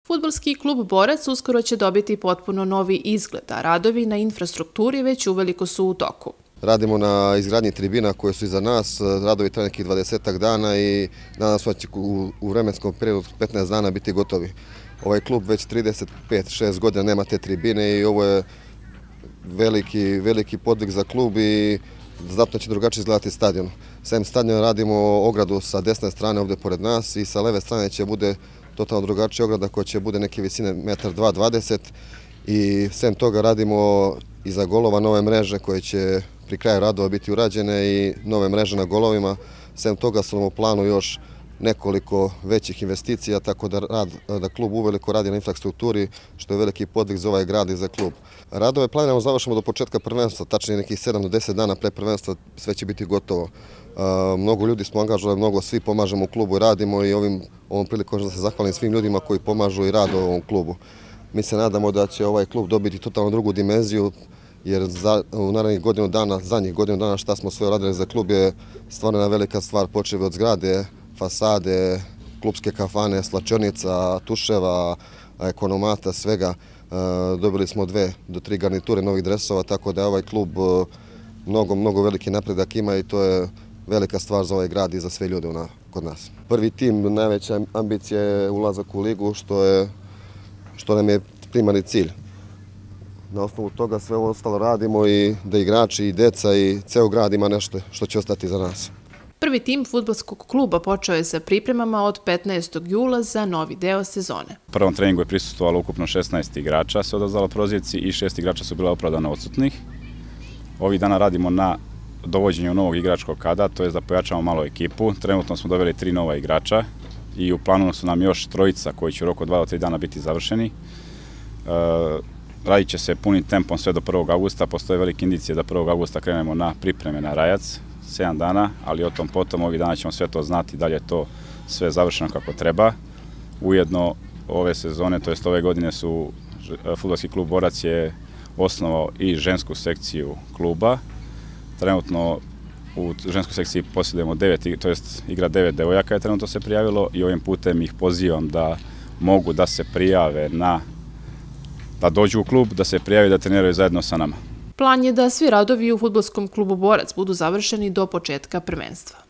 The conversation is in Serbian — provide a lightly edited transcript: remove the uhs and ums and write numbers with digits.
Fudbalski klub Borac uskoro će dobiti potpuno novi izgled, a radovi na infrastrukturi već uveliko su u toku. Radimo na izgradnji tribina koje su iza nas, radovi traju nekih 20 dana i nadam se da će u vremenskom periodu 15 dana biti gotovi. Ovaj klub već 35-6 godina nema te tribine i ovo je veliki podvig za klub i znatno će drugačije izgledati stadion. Sem stadiona radimo ogradu sa desne strane ovdje pored nas i sa leve strane će bude totalno drugačija ograda koja će bude neke visine 1,2 m i sem toga radimo iza golova nove mreže koje će pri kraju radova biti urađene i nove mreže na golovima. Sem toga su nam u planu još nekoliko većih investicija, tako da klub uveliko radi na infrastrukturi, što je veliki podvig za ovaj grad i za klub. Radove planiramo završimo do početka prvenstva, tačnije nekih 7 do 10 dana pre prvenstva sve će biti gotovo. Mnogo ljudi smo angažovali, mnogo svi pomažemo u klubu i radimo i ovom prilikom da se zahvalim svim ljudima koji pomažu i rade u ovom klubu. Mi se nadamo da će ovaj klub dobiti totalno drugu dimenziju, jer u narednih godinu dana, zadnjih godinu dana šta smo sve radili za klub je stvarno jedna velika stvar, počev od zgrade, fasade, klubske kafane, slačionica, tuševa, ekonomata, svega. Dobili smo 2 do 3 garniture novih dresova, tako da je ovaj klub mnogo veliki napredak ima i to je velika stvar za ovaj grad i za sve ljude kod nas. Prvi tim, najveća ambicija je ulazak u ligu, što nam je primarni cilj. Na osnovu toga sve ovo ostalo radimo i da igrači i deca i ceo grad ima nešto što će ostati za nas. Prvi tim fudbalskog kluba počeo je sa pripremama od 15. jula za novi deo sezone. U prvom treningu je prisustvovalo ukupno 16 igrača, se odazvalo prozivci i 6 igrača su bila opravdano odsutnih. Ovih dana radimo na dovođenju novog igračkog kada, to je da pojačamo malo ekipu. Trenutno smo doveli 3 nova igrača i u planu su nam još 3 koji će u roku 2 do 3 dana biti završeni. Radit će se punim tempom sve do 1. augusta, postoje velike indicije da 1. augusta krenemo na pripreme na Rajac, 7 dana, ali o tom potom ovih dana ćemo sve to znati da li je to sve završeno kako treba. Ujedno ove sezone, to jest ove godine su Fudbalski klub Borac je osnovao i žensku sekciju kluba. Trenutno u ženskoj sekciji posjedujemo 9, to jest igra 9 devojaka je trenutno se prijavilo i ovim putem ih pozivam da mogu da se prijave da dođu u klub, da se prijave da treniraju zajedno sa nama. Plan je da svi radovi u fudbalskom klubu Borac budu završeni do početka prvenstva.